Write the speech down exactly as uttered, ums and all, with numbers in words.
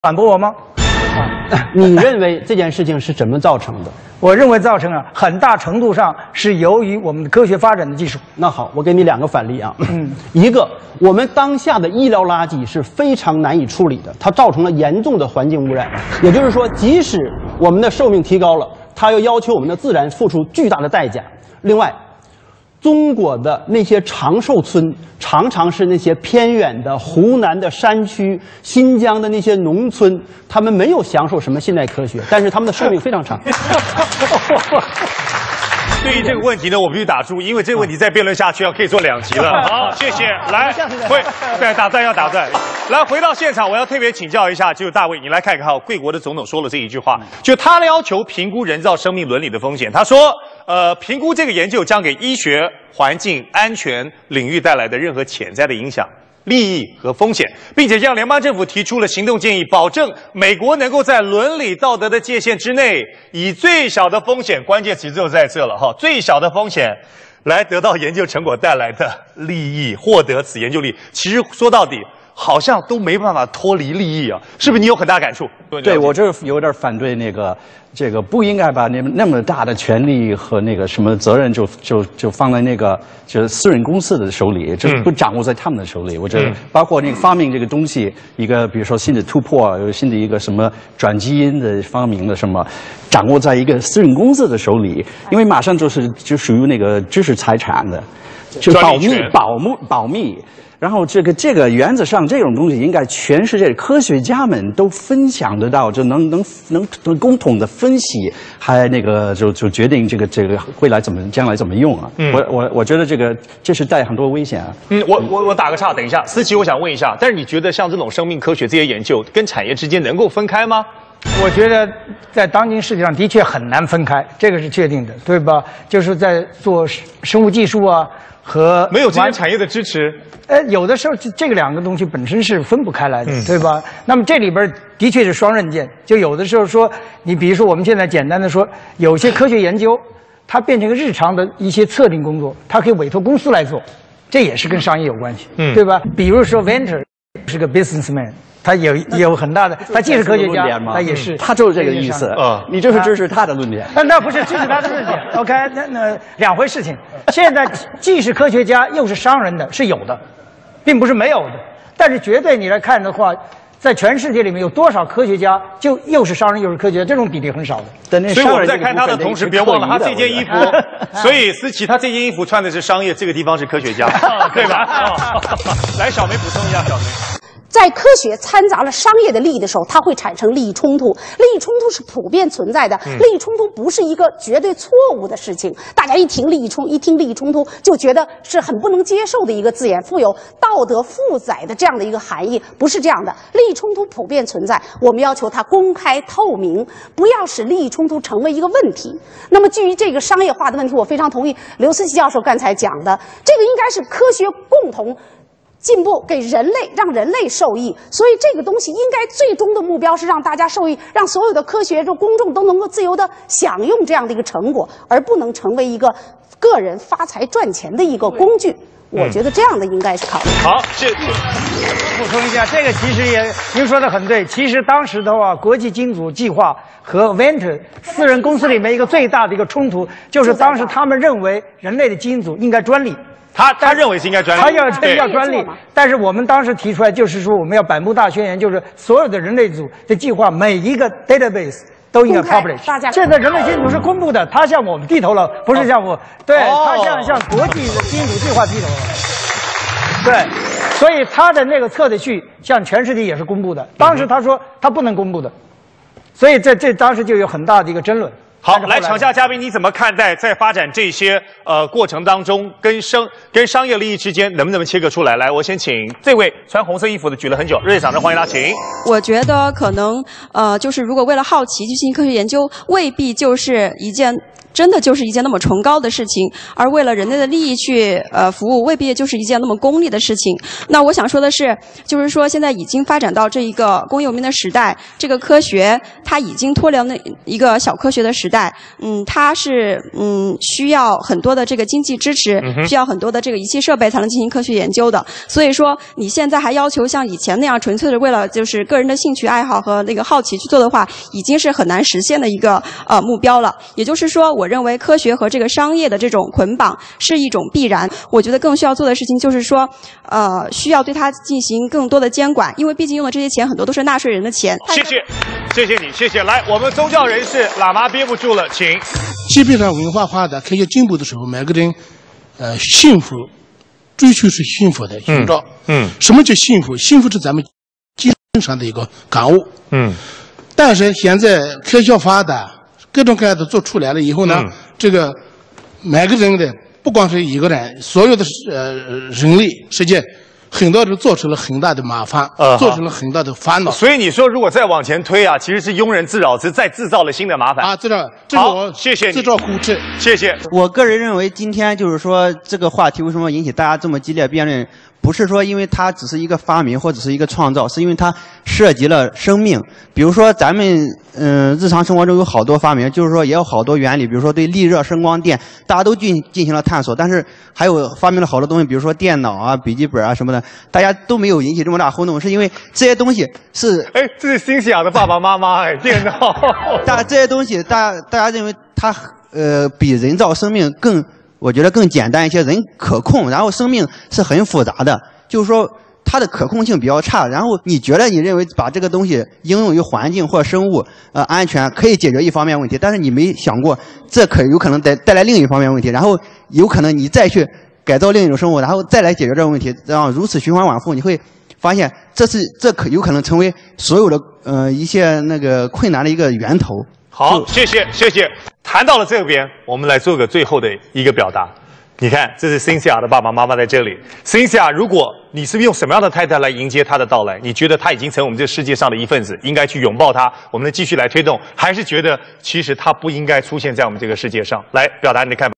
反驳我吗？ 啊，你认为这件事情是怎么造成的？ 我认为造成啊，很大程度上是由于我们的科学发展的技术。 那好，我给你两个反例啊。 嗯， 一个，我们当下的医疗垃圾是非常难以处理的，它造成了严重的环境污染。也就是说，即使我们的寿命提高了，它又要求我们的自然付出巨大的代价。另外，中国的那些长寿村，常常是那些偏远的湖南的山区、新疆的那些农村，他们没有享受什么现代科学，但是他们的寿命非常长。 对于这个问题呢，我必须打住，因为这个问题再辩论下去要可以做两集了。好，谢谢。来，会对打断要打断。来，回到现场，我要特别请教一下，就是大卫，你来看看哈，贵国的总统说了这一句话，就他要求评估人造生命伦理的风险。他说，呃，评估这个研究将给医学、环境、安全领域带来的任何潜在的影响、利益和风险，并且向联邦政府提出了行动建议，保证美国能够在伦理道德的界限之内，以最小的风险，关键词就在这了哈，最小的风险来得到研究成果带来的利益，获得此研究利益。其实说到底，好像都没办法脱离利益啊，是不是？你有很大感触？ 对，我这有点反对那个，这个不应该把那么那么大的权利和那个什么责任就就就放在那个就是私人公司的手里，就不掌握在他们的手里。我觉得包括那个发明这个东西，一个比如说新的突破，有新的一个什么转基因的发明的什么，掌握在一个私人公司的手里，因为马上就是就属于那个知识财产的，就保密保密保密。然后这个这个原则上，这种东西应该全世界科学家们都分享得到，就能能能能共同的分析，还那个就就决定这个这个未来怎么将来怎么用啊。嗯、我我我觉得这个这是带很多危险啊。 嗯，我我我打个岔，等一下，思琪，我想问一下，但是你觉得像这种生命科学这些研究跟产业之间能够分开吗？ 我觉得在当今世界上的确很难分开，这个是确定的，对吧？就是在做生物技术啊。和没有这些产业的支持， 呃，有的时候这个两个东西本身是分不开来的，嗯、对吧？那么这里边的确是双刃剑，就有的时候说，你比如说我们现在简单的说，有些科学研究，它变成一个日常的一些测定工作，它可以委托公司来做，这也是跟商业有关系，嗯，对吧？比如说 Venter 是个 businessman。他有有很大的，他既是科学家，他也是， 他就是这个意思啊。你就是支持他的论点， 那那不是支持他的论点 ，OK， 那那两回事情。现在既是科学家又是商人的是有的，并不是没有的。但是绝对你来看的话，在全世界里面有多少科学家就又是商人又是科学家，这种比例很少的。 但所以我们在看他的同时，别忘了他这件衣服。所以思琪他这件衣服穿的是商业，这个地方是科学家，对吧？来，小梅补充一下，小梅。 在科学掺杂了商业的利益的时候，它会产生利益冲突。利益冲突是普遍存在的，嗯、利益冲突不是一个绝对错误的事情。大家一听利益冲，一听利益冲突，就觉得是很不能接受的一个字眼，富有道德负载的这样的一个含义，不是这样的。利益冲突普遍存在，我们要求它公开透明，不要使利益冲突成为一个问题。那么，基于这个商业化的问题，我非常同意刘思琪教授刚才讲的，这个应该是科学共同。进步给人类，让人类受益，所以这个东西应该最终的目标是让大家受益，让所有的科学就公众都能够自由的享用这样的一个成果，而不能成为一个个人发财赚钱的一个工具。我觉得这样的应该是考虑。 好，谢谢。 补充一下，这个其实也您说的很对。其实当时的话，国际基组计划和 Venter 私人公司里面一个最大的一个冲突，就是当时他们认为人类的基因组应该专利。 他他认为是应该专利， 他要要专利，但是我们当时提出来就是说，我们要百慕大宣言，就是所有的人类组的计划，每一个 database 都应该 publish。现在人类基因组是公布的，他向我们低头了，不是向我，对他向向国际的基因组计划低头了。对，所以他的那个测的序向全世界也是公布的。当时他说他不能公布的，所以在这当时就有很大的一个争论。 好，来场下嘉宾，你怎么看待在发展这些呃过程当中，跟商跟商业利益之间能不能切割出来？来，我先请这位穿红色衣服的举了很久，热烈掌声欢迎他，请。 我觉得可能呃，就是如果为了好奇去进行科学研究，未必就是一件真的就是一件那么崇高的事情，而为了人类的利益去呃服务，未必也就是一件那么功利的事情。那我想说的是，就是说现在已经发展到这一个工业文明的时代，这个科学它已经脱离了那一个小科学的时代，嗯，它是嗯需要很多的这个经济支持， 嗯、 需要很多的这个仪器设备才能进行科学研究的。所以说你现在还要求像以前那样纯粹的为了就是个人的兴趣爱好和那个好奇去做的话，已经是很难实现的一个呃目标了。也就是说，我认为科学和这个商业的这种捆绑是一种必然。我觉得更需要做的事情就是说，呃，需要对它进行更多的监管，因为毕竟用的这些钱很多都是纳税人的钱。 谢谢，谢谢你，谢谢。来，我们宗教人士喇嘛憋不住了，请。 基本上文化发达、科学进步的时候，每个人，呃，幸福，追求是幸福的寻找。 嗯。嗯什么叫幸福？幸福是咱们精神上的一个感悟。 嗯。 但是现在科学发达。各种各样的做出来了以后呢，嗯、这个每个人的不光是一个人，所有的呃人类世界，很多人做出了很大的麻烦，呃、做出了很大的烦恼。 所以你说，如果再往前推啊，其实是庸人自扰之，再制造了新的麻烦啊！知道，这是我谢谢你， 自找苦吃。 谢谢。 我个人认为，今天就是说这个话题为什么引起大家这么激烈辩论？不是说因为它只是一个发明或者是一个创造，是因为它涉及了生命。比如说咱们嗯、呃、日常生活中有好多发明，就是说也有好多原理，比如说对力热、声光电，大家都进进行了探索。但是还有发明了好多东西，比如说电脑啊、笔记本啊什么的，大家都没有引起这么大轰动，是因为这些东西是哎，这是新西亚的爸爸妈妈哎，电脑。 大这些东西，大大家认为它呃比人造生命更。我觉得更简单一些，人可控，然后生命是很复杂的，就是说它的可控性比较差。然后你觉得你认为把这个东西应用于环境或生物呃安全可以解决一方面问题，但是你没想过这可有可能带带来另一方面问题，然后有可能你再去改造另一种生物，然后再来解决这个问题，这样如此循环往复，你会发现这是这可有可能成为所有的呃一些那个困难的一个源头。 好，谢谢谢谢。谈到了这边，我们来做个最后的一个表达。你看，这是辛西亚的爸爸妈妈在这里。辛西亚，如果你是用什么样的态度来迎接他的到来？你觉得他已经成为我们这世界上的一份子，应该去拥抱他，我们继续来推动，还是觉得其实他不应该出现在我们这个世界上？来表达你的看法。